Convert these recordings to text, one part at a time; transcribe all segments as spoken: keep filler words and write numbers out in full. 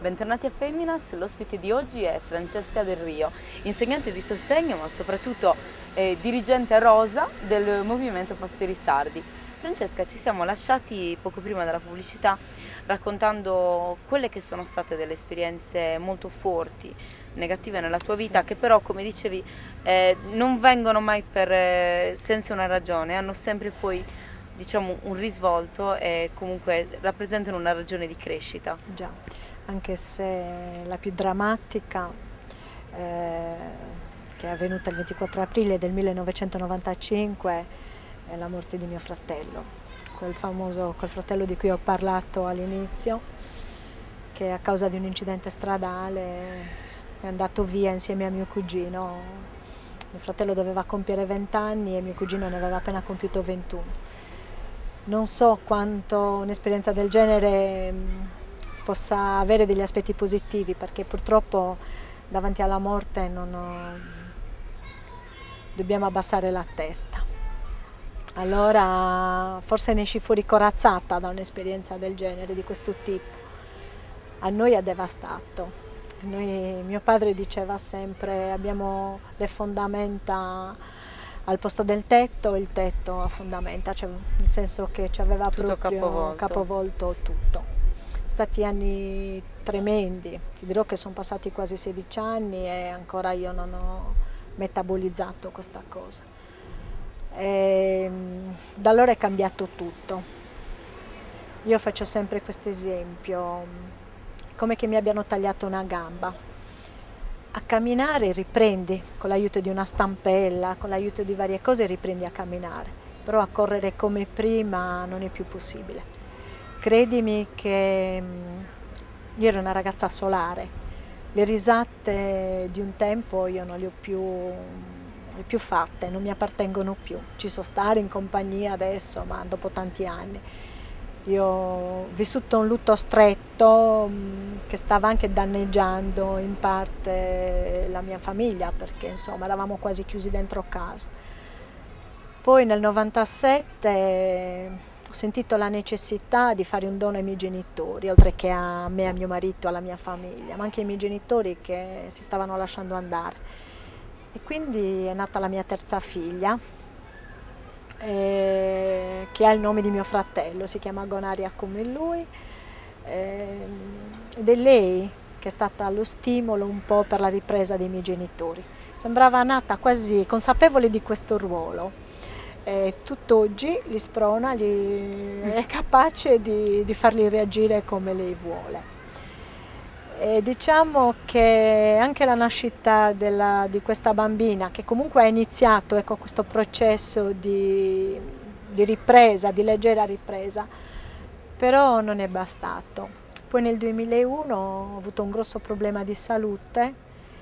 Bentornati a Feminas, l'ospite di oggi è Francesca Del Rio, insegnante di sostegno ma soprattutto eh, dirigente rosa del Movimento Pastori Sardi. Francesca, ci siamo lasciati poco prima della pubblicità raccontando quelle che sono state delle esperienze molto forti, negative nella tua vita, sì, che però, come dicevi, eh, non vengono mai per, eh, senza una ragione, hanno sempre poi, diciamo, un risvolto e comunque rappresentano una ragione di crescita. Già. Anche se la più drammatica, eh, che è avvenuta il ventiquattro aprile del millenovecentonovantacinque, è la morte di mio fratello, quel famoso, quel fratello di cui ho parlato all'inizio, che a causa di un incidente stradale è andato via insieme a mio cugino. Mio fratello doveva compiere venti anni e mio cugino ne aveva appena compiuto ventuno. Non so quanto un'esperienza del genere possa avere degli aspetti positivi, perché purtroppo davanti alla morte non ho... dobbiamo abbassare la testa. Allora forse ne esci fuori corazzata da un'esperienza del genere, di questo tipo. A noi ha devastato. Noi, mio padre diceva sempre: abbiamo le fondamenta al posto del tetto, il tetto a fondamenta, cioè nel senso che ci aveva tutto proprio capovolto. capovolto tutto. Sono stati anni tremendi, ti dirò che sono passati quasi sedici anni e ancora io non ho metabolizzato questa cosa. E da allora è cambiato tutto. Io faccio sempre questo esempio, come che mi abbiano tagliato una gamba. A camminare riprendi, con l'aiuto di una stampella, con l'aiuto di varie cose riprendi a camminare, però a correre come prima non è più possibile. Credimi che io ero una ragazza solare, le risate di un tempo io non le ho più, le ho più fatte, non mi appartengono più. Ci so stare in compagnia adesso, ma dopo tanti anni. Io ho vissuto un lutto stretto che stava anche danneggiando in parte la mia famiglia, perché insomma eravamo quasi chiusi dentro casa. Poi nel novantasette ho sentito la necessità di fare un dono ai miei genitori, oltre che a me, a mio marito, alla mia famiglia, ma anche ai miei genitori che si stavano lasciando andare. E quindi è nata la mia terza figlia, eh, che ha il nome di mio fratello, si chiama Gonaria come lui, eh, ed è lei che è stata lo stimolo un po' per la ripresa dei miei genitori. Sembrava nata quasi consapevole di questo ruolo. E tutt'oggi li sprona, li, è capace di, di farli reagire come lei vuole. E diciamo che anche la nascita della, di questa bambina, che comunque ha iniziato, ecco, questo processo di, di ripresa, di leggera ripresa, però non è bastato. Poi nel duemilauno ho avuto un grosso problema di salute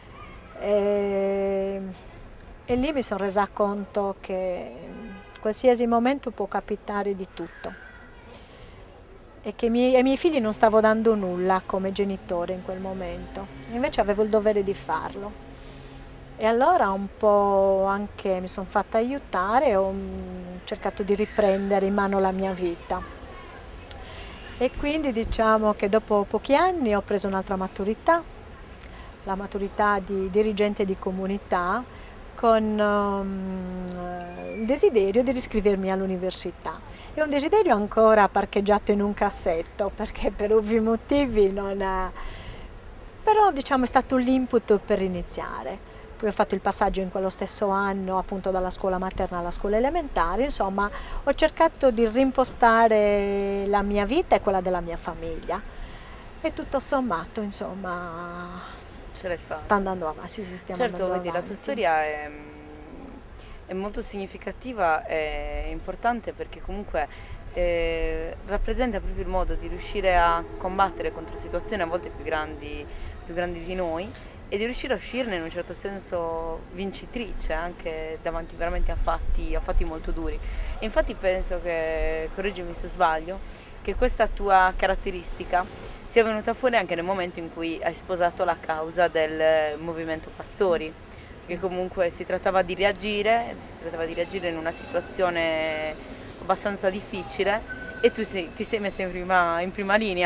e, e lì mi sono resa conto che qualsiasi momento può capitare di tutto e che mi, ai miei figli non stavo dando nulla come genitore in quel momento, invece avevo il dovere di farlo. E allora un po' anche mi sono fatta aiutare e ho cercato di riprendere in mano la mia vita. E quindi diciamo che dopo pochi anni ho preso un'altra maturità, la maturità di dirigente di comunità, con um, il desiderio di riscrivermi all'università. È un desiderio ancora parcheggiato in un cassetto, perché per ovvi motivi non è... però diciamo è stato l'input per iniziare. Poi ho fatto il passaggio in quello stesso anno appunto dalla scuola materna alla scuola elementare, insomma ho cercato di rimpostare la mia vita e quella della mia famiglia e tutto sommato insomma ce l'hai fatta. Sta andando avanti, sì, sì, stiamo certo, andando vedi, avanti. La tua storia è, è molto significativa e importante perché comunque eh, rappresenta proprio il modo di riuscire a combattere contro situazioni a volte più grandi, più grandi di noi e di riuscire a uscirne in un certo senso vincitrice anche davanti veramente a fatti, a fatti molto duri. E infatti penso che, correggimi se sbaglio, che questa tua caratteristica sia venuta fuori anche nel momento in cui hai sposato la causa del movimento Pastori, sì, che comunque si trattava di reagire, si trattava di reagire in una situazione abbastanza difficile e tu sei, ti sei messa in prima, in prima linea.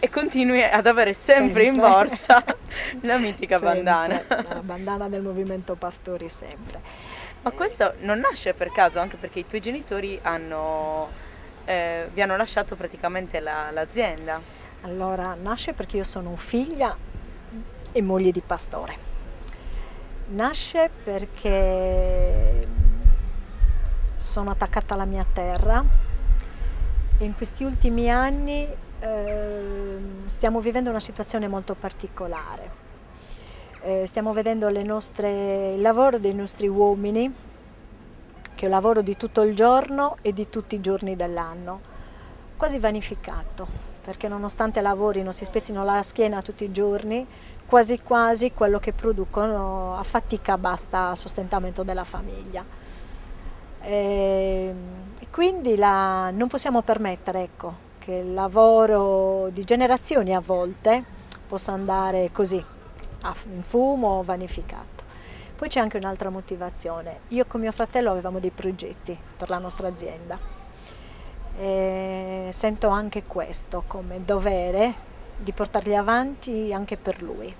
e continui ad avere sempre, sempre. in borsa la mitica sempre, bandana. La bandana del movimento Pastori sempre. Ma questo non nasce per caso, anche perché i tuoi genitori hanno, eh, vi hanno lasciato praticamente l'azienda? La, allora, nasce perché io sono figlia e moglie di pastore. Nasce perché sono attaccata alla mia terra e in questi ultimi anni eh, stiamo vivendo una situazione molto particolare. Eh, stiamo vedendo le nostre, il lavoro dei nostri uomini, che è un lavoro di tutto il giorno e di tutti i giorni dell'anno, quasi vanificato, perché nonostante lavorino, si spezzino la schiena tutti i giorni, quasi quasi quello che producono a fatica basta a sostentamento della famiglia. E quindi la, non possiamo permettere, ecco, che il lavoro di generazioni a volte possa andare così, in fumo, vanificato. Poi c'è anche un'altra motivazione. Io con mio fratello avevamo dei progetti per la nostra azienda e sento anche questo come dovere di portarli avanti anche per lui.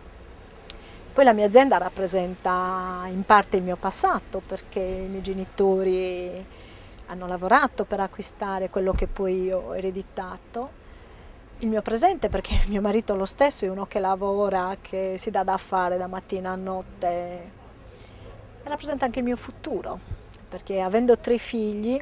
Poi la mia azienda rappresenta in parte il mio passato, perché i miei genitori hanno lavorato per acquistare quello che poi io ho ereditato. Il mio presente, perché mio marito lo stesso è uno che lavora, che si dà da fare da mattina a notte. E rappresenta anche il mio futuro, perché avendo tre figli,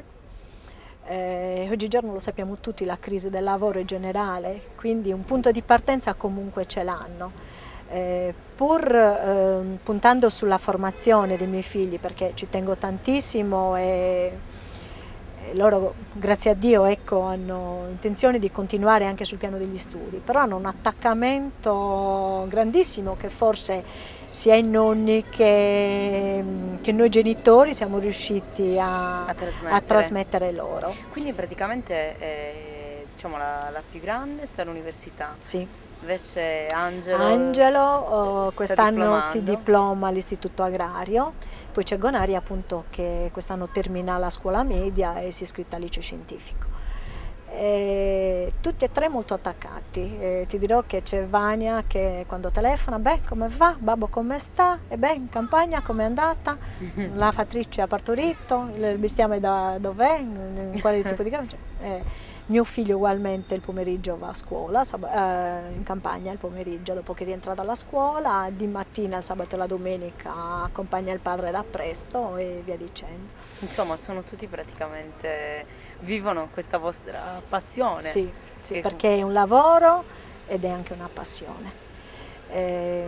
eh, oggigiorno lo sappiamo tutti, la crisi del lavoro è generale, quindi un punto di partenza comunque ce l'hanno. Eh, pur eh, puntando sulla formazione dei miei figli, perché ci tengo tantissimo e, e loro, grazie a Dio, ecco, hanno intenzione di continuare anche sul piano degli studi, però hanno un attaccamento grandissimo che forse sia i nonni che, che noi genitori siamo riusciti a, a, trasmettere. a trasmettere loro. Quindi praticamente eh, diciamo la, la più grande sta all'università. Sì. Invece Angelo, Angelo oh, quest'anno si diplomando. diploma all'Istituto Agrario, poi c'è Gonari appunto che quest'anno termina la scuola media e si è iscritta al liceo scientifico. E tutti e tre molto attaccati, e ti dirò che c'è Vania che quando telefona, beh come va, babbo come sta, e beh in campagna come è andata, la fattrice ha partorito, il bestiame da dov'è, in quale tipo di campagna. Eh, Mio figlio ugualmente il pomeriggio va a scuola, eh, in campagna il pomeriggio dopo che rientra dalla scuola, di mattina, sabato e la domenica accompagna il padre da presto e via dicendo. Insomma sono tutti praticamente, vivono questa vostra passione. Sì, sì, perché è un lavoro ed è anche una passione. E,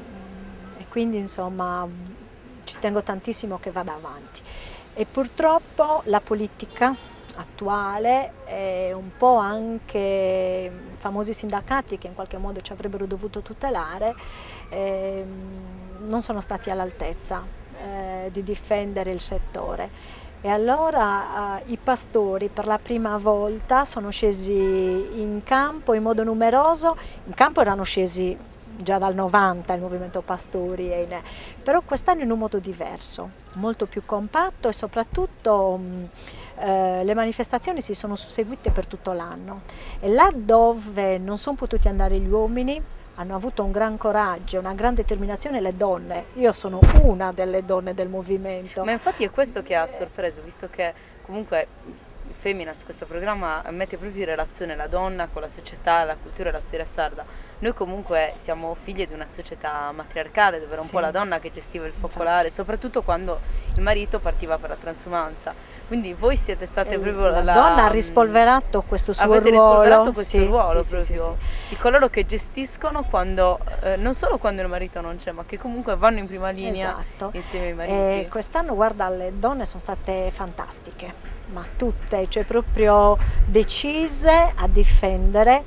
e quindi insomma ci tengo tantissimo che vada avanti. E purtroppo la politica attuale e un po' anche i famosi sindacati che in qualche modo ci avrebbero dovuto tutelare eh, non sono stati all'altezza eh, di difendere il settore e allora eh, i pastori per la prima volta sono scesi in campo in modo numeroso, in campo erano scesi già dal novanta il movimento pastori, però quest'anno in un modo diverso, molto più compatto e soprattutto mh, eh, le manifestazioni si sono susseguite per tutto l'anno e là dove non sono potuti andare gli uomini hanno avuto un gran coraggio, una gran determinazione le donne. Io sono una delle donne del movimento. Ma infatti è questo che ha sorpreso, visto che comunque Feminas, questo programma mette proprio in relazione la donna con la società, la cultura e la storia sarda. Noi comunque siamo figlie di una società matriarcale dove era un sì. po' la donna che gestiva il focolare, infatti. Soprattutto quando il marito partiva per la transumanza. Quindi voi siete state il, proprio la, la donna ha rispolverato questo suo avete ruolo, rispolverato questo sì, ruolo sì, proprio sì, sì. di coloro che gestiscono quando eh, non solo quando il marito non c'è, ma che comunque vanno in prima linea esatto. insieme ai mariti. E quest'anno guarda, le donne sono state fantastiche, ma tutte, cioè proprio decise a difendere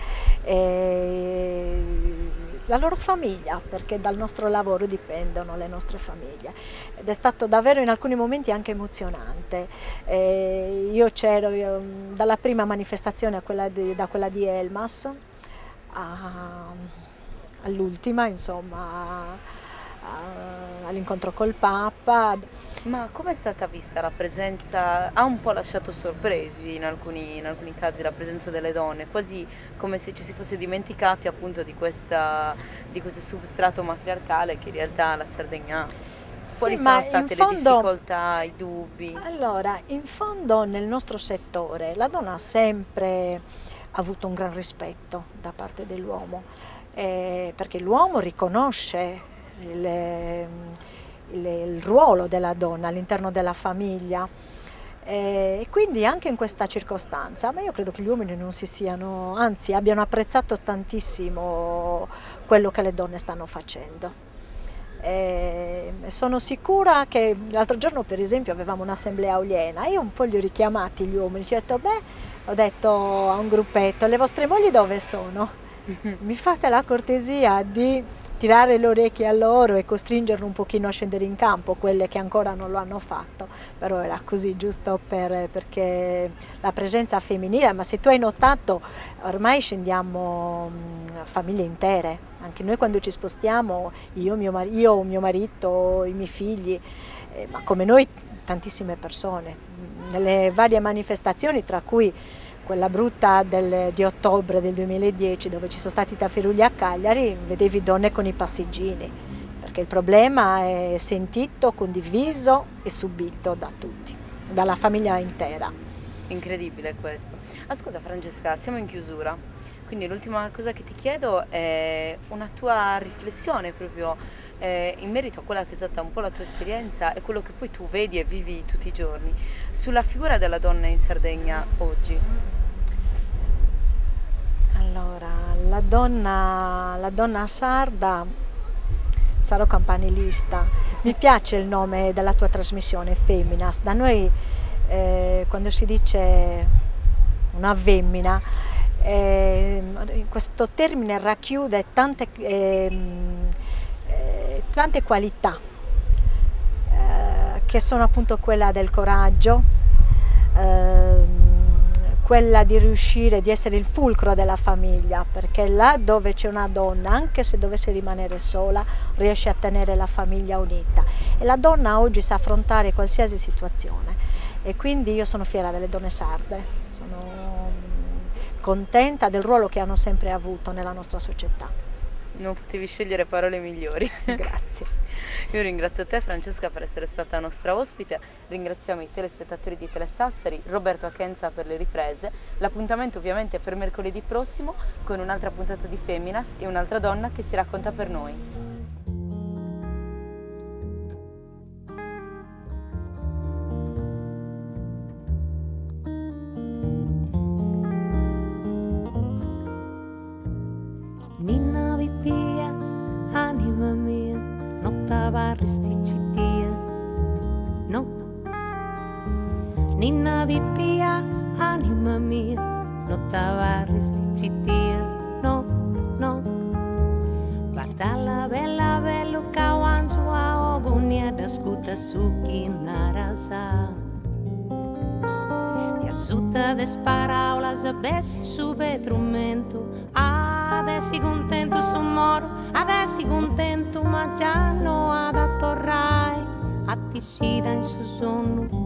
eh, la loro famiglia, perché dal nostro lavoro dipendono le nostre famiglie ed è stato davvero in alcuni momenti anche emozionante. Eh, io c'ero dalla prima manifestazione a quella di, da quella di Elmas all'ultima, insomma, a, all'incontro col Papa. Ma come è stata vista la presenza? Ha un po' lasciato sorpresi in alcuni, in alcuni casi la presenza delle donne, quasi come se ci si fosse dimenticati appunto di, questa, di questo substrato matriarcale che in realtà la Sardegna ha. Quali Sì, sono ma state in le fondo, difficoltà, i dubbi? allora, in fondo nel nostro settore la donna ha sempre avuto un gran rispetto da parte dell'uomo, eh, perché l'uomo riconosce il, il, il ruolo della donna all'interno della famiglia, eh, e quindi anche in questa circostanza, ma io credo che gli uomini non si siano, anzi abbiano apprezzato tantissimo quello che le donne stanno facendo. Eh, sono sicura che l'altro giorno per esempio avevamo un'assemblea Oliena, io un po' li ho richiamati gli uomini, ci ho detto beh, ho detto a un gruppetto, le vostre mogli dove sono? Mi fate la cortesia di tirare le orecchie a loro e costringerle un pochino a scendere in campo, quelle che ancora non lo hanno fatto, però era così giusto per, perché la presenza femminile, ma se tu hai notato ormai scendiamo mh, famiglie intere, anche noi quando ci spostiamo, io, mio, mar- io mio marito, i miei figli, eh, ma come noi tantissime persone, nelle varie manifestazioni tra cui quella brutta del, di ottobre del duemiladieci dove ci sono stati i tafferugli a Cagliari, vedevi donne con i passeggini, perché il problema è sentito, condiviso e subito da tutti, dalla famiglia intera. Incredibile questo. Ascolta Francesca, siamo in chiusura, quindi l'ultima cosa che ti chiedo è una tua riflessione proprio eh, in merito a quella che è stata un po' la tua esperienza e quello che poi tu vedi e vivi tutti i giorni, sulla figura della donna in Sardegna oggi. Allora, la donna, la donna sarda, sarò campanilista, mi piace il nome della tua trasmissione, Feminas, da noi eh, quando si dice una femmina, eh, questo termine racchiude tante, eh, eh, tante qualità, eh, che sono appunto quella del coraggio, eh, quella di riuscire, di essere il fulcro della famiglia, perché là dove c'è una donna, anche se dovesse rimanere sola, riesce a tenere la famiglia unita. E la donna oggi sa affrontare qualsiasi situazione e quindi io sono fiera delle donne sarde, sono contenta del ruolo che hanno sempre avuto nella nostra società. Non potevi scegliere parole migliori. Grazie. Io ringrazio te Francesca per essere stata nostra ospite, ringraziamo i telespettatori di Telesassari, Roberto Achenza per le riprese, l'appuntamento ovviamente è per mercoledì prossimo con un'altra puntata di Feminas e un'altra donna che si racconta per noi. Ninna vipia, anima mia, non t'avarresti tia, no. Ninna vipia, anima mia, non t'avarresti tia, no, no. Batalla bella bello kawanju a ogunia da scuta suki narasa. Ti assuta des paraulas abessi su vetrumento. Adesso contento su moro, adesso contento ma già no ad attorrai, a ti sida in su sonno.